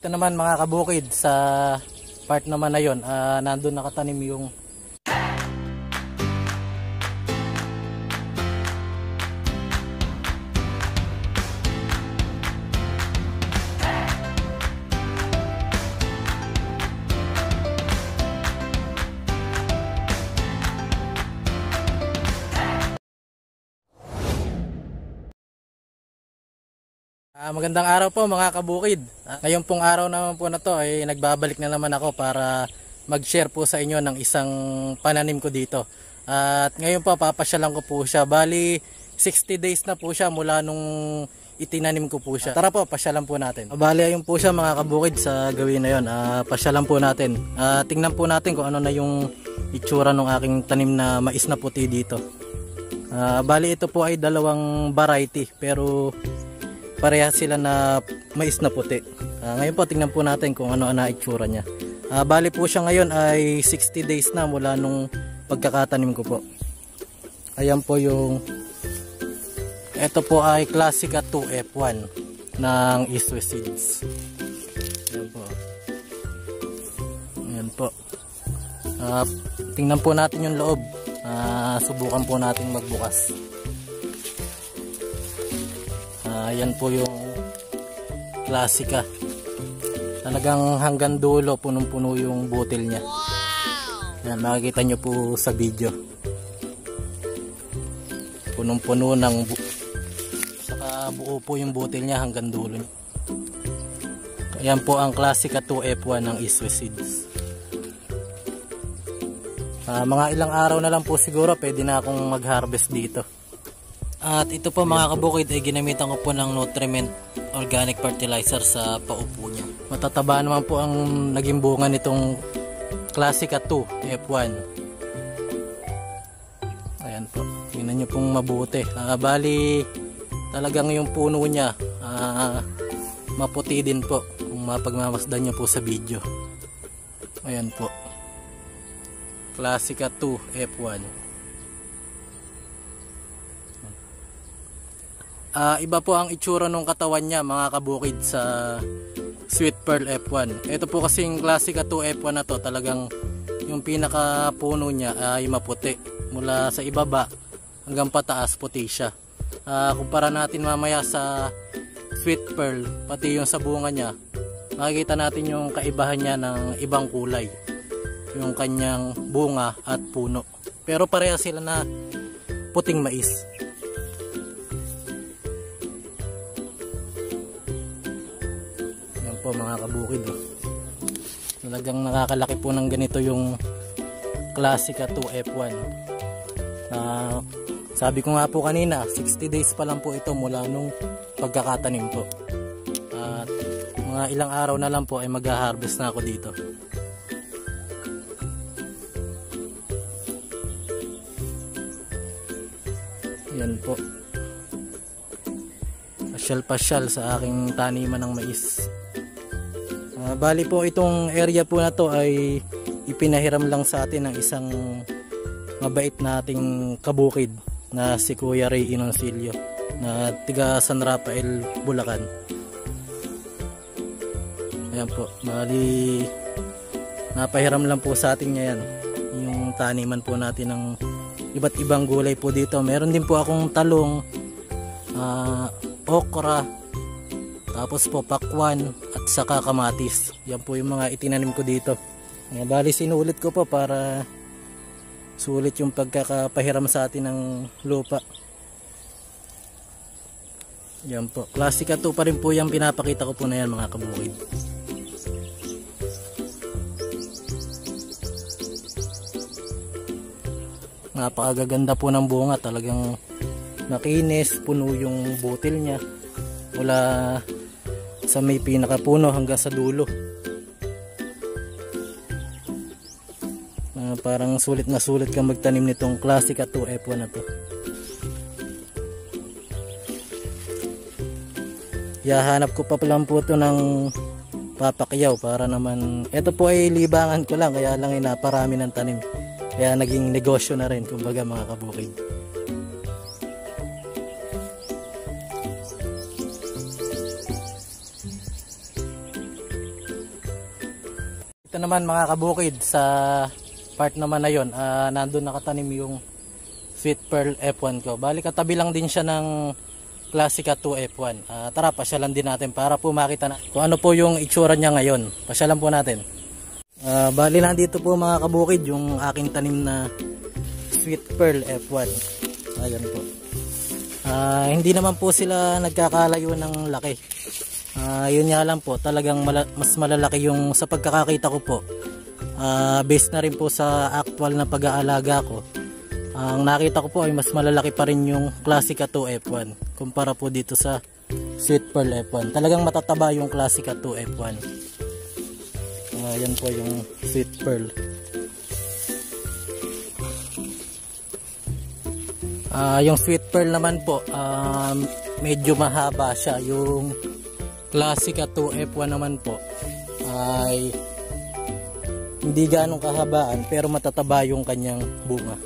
ito naman mga kabukid sa part naman na yon, nandun nakatanim yung magandang araw po mga kabukid. Ngayon pong araw naman po na to ay nagbabalik na naman ako para mag-share po sa inyo ng isang pananim ko dito. At ngayon po papasyalan ko po siya. Bali 60 days na po siya mula nung itinanim ko po siya. Tara po, pasyalan po natin. Bali ayun po siya mga kabukid sa gawin na yon. Pasyalan po natin. Tingnan po natin kung ano na yung itsura ng aking tanim na mais na puti dito. Bali ito po ay dalawang variety pero parehas sila na mais na puti. Ngayon po tingnan po natin kung ano na itsura niya. Bali po siya ngayon ay 60 days na mula nung pagkakatanim ko po. Ayan po yung ito po ay Classica 2 F1 ng East West Seeds. Ayan po. Ayan po. Tingnan po natin yung loob. Subukan po natin magbukas. Yan po yung Classica. Talagang hanggang dulo punong-puno yung butil niya. Yan, makikita nyo po sa video. Punong-puno ng saka buo po yung butil niya hanggang dulo. Yan po ang Classica 2 F1 ng East West Seeds. Mga ilang araw na lang po siguro pwede na akong mag-harvest dito. At ito po mga kabukid ay ginamitan ko po ng Nutriment Organic Fertilizer sa paupo niya. Matataba naman po ang naging bunga nitong Classica 2 F1. Ayan po, tingnan nyo pong mabuti. Bali talagang yung puno niya maputi din po kung mapagmamasdan nyo po sa video. Ayan po, Classica 2 F1. Iba po ang itsura ng katawan niya mga kabukid sa Sweet Pearl F1. Ito po kasing Classica 2 F1 na to, talagang yung pinaka puno niya ay maputi. Mula sa ibaba hanggang pataas puti siya. Kumpara natin mamaya sa Sweet Pearl, pati yung sa bunga niya, makikita natin yung kaibahan niya ng ibang kulay. Yung kanyang bunga at puno. Pero pareha sila na puting mais. Mga kabukid talagang nakakalaki po ng ganito yung Classica 2 F1. Sabi ko nga po kanina 60 days pa lang po ito mula nung pagkakatanim po, at mga ilang araw na lang po ay mag-harvest na ako dito. Yan po, pasyal-pasyal sa aking taniman ng mais. Bali po itong area po na to ay ipinahiram lang sa atin ng isang mabait nating kabukid na si Kuya Ray Inoncilio na tiga San Rafael, Bulacan. Ayan po, bali napahiram lang po sa atin niya yan, yung taniman po natin ng iba't ibang gulay po dito. Meron din po akong talong, okra, tapos po pakwan at saka kamatis. Yan po yung mga itinanim ko dito. Bali sinulit ko po para sulit yung pagkakapahiram sa atin ng lupa. Yan po, Classica 2 pa rin po yung pinapakita ko po na yan mga kabukid. Napakaganda po ng bunga, talagang nakinis, puno yung butil niya mula sa may pinakapuno hanggang sa dulo. Parang sulit na sulit kang magtanim nitong Classica 2 F1 na to. Yahanap ko pa lang po ito ng papakyaw para naman, ito po ay libangan ko lang, kaya lang ay naparami ng tanim, kaya naging negosyo na rin kumbaga mga kabukid. ito naman mga kabukid, sa part naman na yun, nandun nakatanim yung Sweet Pearl F1 ko. Bali katabi lang din siya ng Classica 2 F1. Tara, pasyalan din natin para po makita na kung ano po yung itsura niya ngayon. Pasyalan po natin. Bali nandito po mga kabukid yung aking tanim na Sweet Pearl F1. Ayan po. Hindi naman po sila nagkakalayo ng laki. Yun nga lang po, talagang mas malalaki yung sa pagkakakita ko po. Based na rin po sa actual na pag-aalaga ko. Ang nakita ko po ay mas malalaki pa rin yung Classica 2 F1 kumpara po dito sa Sweet Pearl F1. Talagang matataba yung Classica 2 F1. Yan po yung Sweet Pearl. Yung Sweet Pearl naman po, medyo mahaba siya. Yung Classica 2 F1 naman po ay hindi ganong kahabaan pero matataba yung kanyang bunga.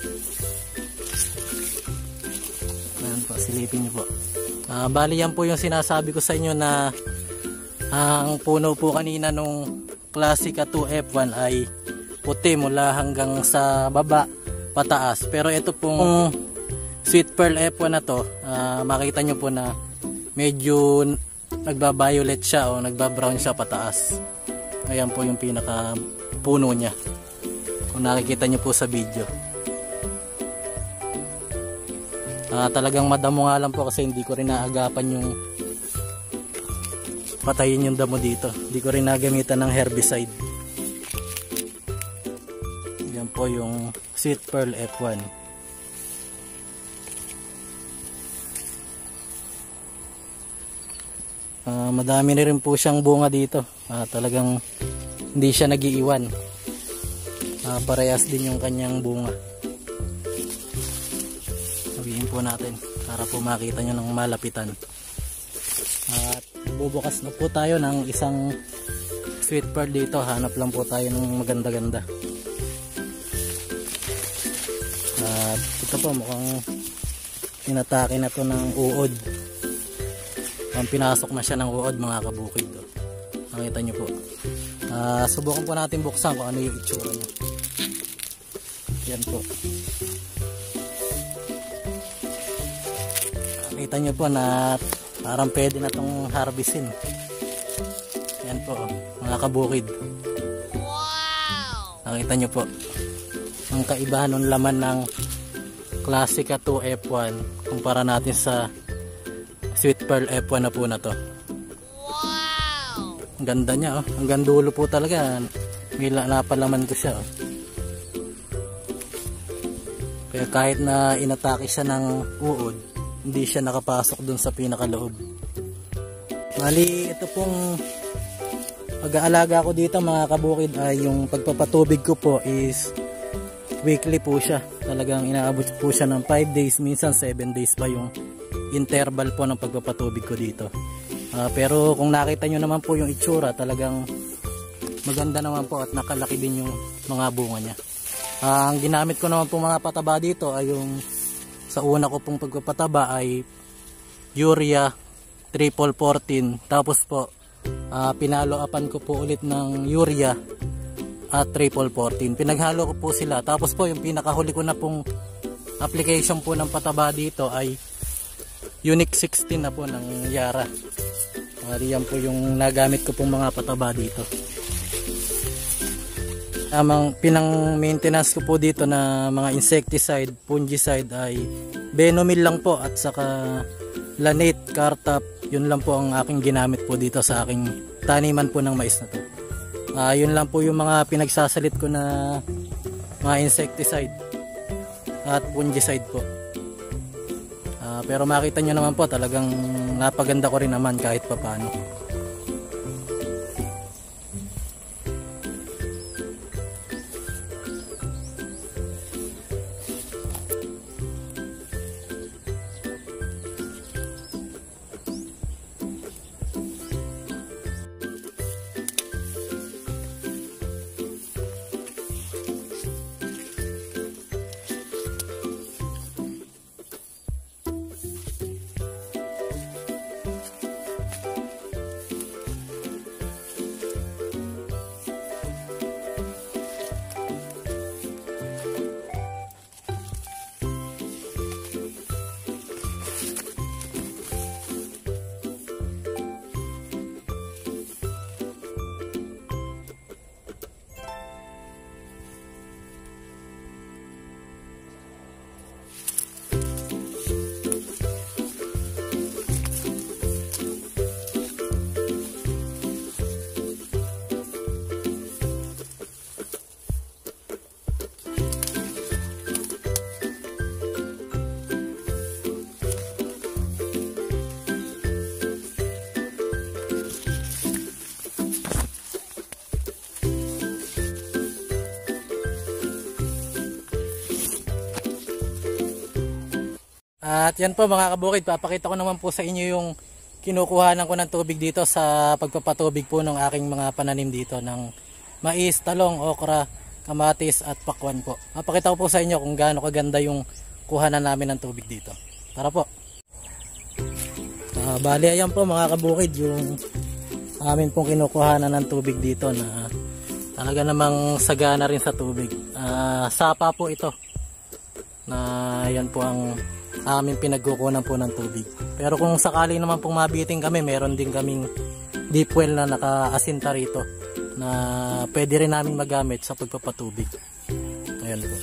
Ayan po, silipin nyo po. Bali yan po yung sinasabi ko sa inyo na ang puno po kanina nung Classica 2 F1 ay puti mula hanggang sa baba pataas. Pero ito pong Sweet Pearl F1 na to, makita nyo po na medyo nagba-violet siya o nagba-brown siya pataas. Ayan po yung pinaka puno niya. Kung nakikita nyo po sa video. Talagang madamo nga lang po kasi hindi ko rin naagapan yung patayin yung damo dito. Hindi ko rin nagamitan ng herbicide. Yan po yung Sweet Pearl F1. Madami na rin po siyang bunga dito. Talagang hindi siya nagiiwan. Parehas din yung kanyang bunga. Sabihin po natin para po makita nyo ng malapitan. At bubukas na po tayo ng isang Sweet Pearl dito. Hanap lang po tayo ng maganda-ganda. At ito po mukhang inatake na to ng uod. Pinasok na siya ng uod mga kabukid. Nakita nyo po. Subukan po natin buksan kung ano yung itsura niya. Yan po. Nakita nyo po na parang pwede na itong harvestin. Yan po mga kabukid. Nakita nyo po ang kaibahan ng laman ng Classica 2 F1 kumpara natin sa Sweet Pearl F1 na po na to. Wow! Ang ganda niya, oh. Hanggang dulo po talaga. May napalaman ko siya, oh. Kaya kahit na inatake siya ng uod, hindi siya nakapasok dun sa pinakaloob. Bali, ito pong pag-aalaga ko dito mga kabukid ay yung pagpapatubig ko po is weekly po siya. Talagang inaabot po siya ng 5 days, minsan 7 days pa yung interval po ng pagpapatubig ko dito. Pero kung nakita nyo naman po yung itsura, talagang maganda naman po at nakalaki din yung mga bunga niya. Ang ginamit ko naman po mga pataba dito ay yung sa una ko pong pagpapataba ay urea triple 14, tapos po pinalo upan ko po ulit ng urea at triple 14. Pinaghalo ko po sila, tapos po yung pinakahuli ko na pong application po ng pataba dito ay Unique 16 na po ng Yara. Yan po yung nagamit ko pong mga pataba dito. Pinang maintenance ko po dito na mga insecticide, fungicide ay Venomil lang po at saka Lanate, Cartap. Yun lang po ang aking ginamit po dito sa aking taniman po ng mais na to. Yun lang po yung mga pinagsasalit ko na mga insecticide at fungicide po. Pero makita nyo naman po talagang napaganda ko rin naman kahit papano. At yan po mga kabukid, papakita ko naman po sa inyo yung kinukuhanan ko ng tubig dito sa pagpapatubig po ng aking mga pananim dito ng mais, talong, okra, kamatis at pakwan po. Papakita ko po sa inyo kung gaano kaganda yung kuhanan namin ng tubig dito. Tara po. Bali ayan po mga kabukid yung amin pong kinukuhanan ng tubig dito na talaga namang sagana rin sa tubig. Sapa po ito na yan po ang amin pinagkukunan po ng tubig. Pero kung sakali naman pong mabiting kami, meron din kaming deep well na nakaasinta rito na pwede rin namin magamit sa pagpapatubig. Ayan po.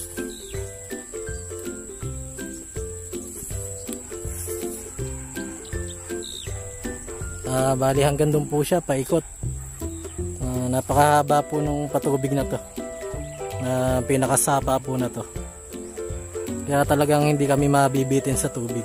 Bali hanggang doon po siya paikot. Napakahaba po nung patubig na to, pinakasapa po na to, kaya talagang hindi kami mabibitin sa tubig.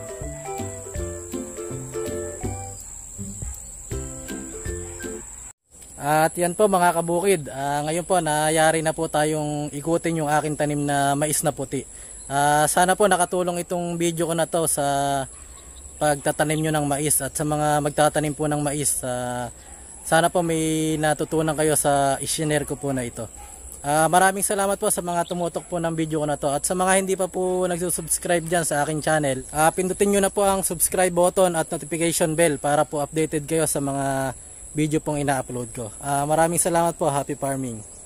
At yan po mga kabukid, ngayon po nayari na po tayong ikutin yung aking tanim na mais na puti. Sana po nakatulong itong video ko na to sa pagtatanim nyo ng mais, at sa mga magtatanim po ng mais, sana po may natutunan kayo sa i-share ko po na ito. Maraming salamat po sa mga tumutok po ng video ko na to, at sa mga hindi pa po nagsusubscribe dyan sa aking channel, pindutin nyo na po ang subscribe button at notification bell para po updated kayo sa mga video pong ina-upload ko. Maraming salamat po. Happy farming.